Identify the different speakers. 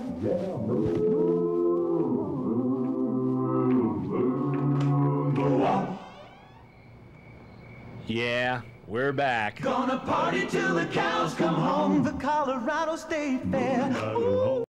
Speaker 1: Yeah, we're back.
Speaker 2: Gonna party till the cows come home. The Colorado State Fair. Ooh.